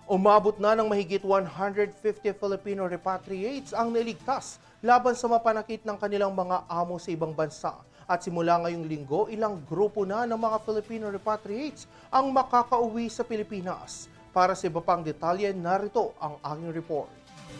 Umabot na ng mahigit 150 Filipino repatriates ang niligtas laban sa mapanakit ng kanilang mga amo sa ibang bansa. At simula ngayong linggo, ilang grupo na ng mga Filipino repatriates ang makakauwi sa Pilipinas. Para sa iba pang detalye, narito ang aking report.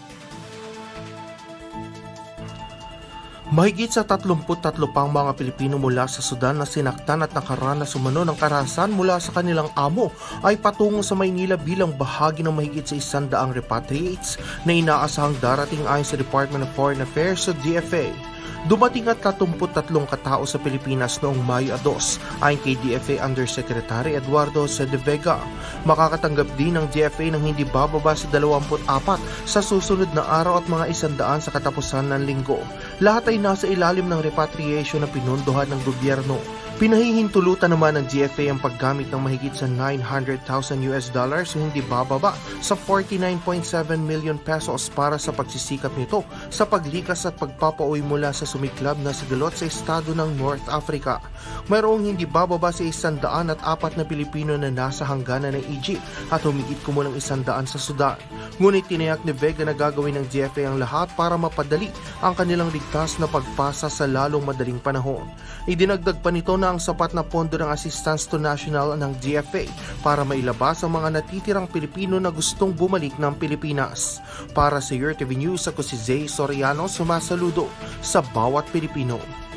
Mahigit sa 33 pang mga Pilipino mula sa Sudan na sinaktan at nakaranas umano ng karahasan mula sa kanilang amo ay patungo sa Maynila bilang bahagi ng mahigit sa 100 repatriates na inaasahang darating ayon sa Department of Foreign Affairs sa DFA. Dumating at 33 katao sa Pilipinas noong Mayo 2 ayon kay DFA Undersecretary Eduardo C. de Vega. Makakatanggap din ng DFA ng hindi bababa sa 24 sa susunod na araw at mga 100 sa katapusan ng linggo. Lahat ay nasa ilalim ng repatriation na pinondohan ng gobyerno. Pinahihintulutan naman ng GFA ang paggamit ng mahigit sa $900,000 o hindi bababa sa 49.7 million pesos para sa pagsisikap nito sa paglikas at pagpapauwi mula sa sumiklab na sigalot sa estado ng North Africa. Mayroong hindi bababa sa 104 na Pilipino na nasa hangganan ng Egypt at humigit kumulang 100 sa Sudan. Ngunit tinayak ni Vega na gagawin ng GFA ang lahat para mapadali ang kanilang ligtas na pagpasa sa lalong madaling panahon. Idinagdag pa nito na ang sapat na pondo ng Assistance to National ng GFA para mailabas ang mga natitirang Pilipino na gustong bumalik ng Pilipinas. Para sa URTV News, ako si Zay Soriano, sumasaludo sa bawat Pilipino.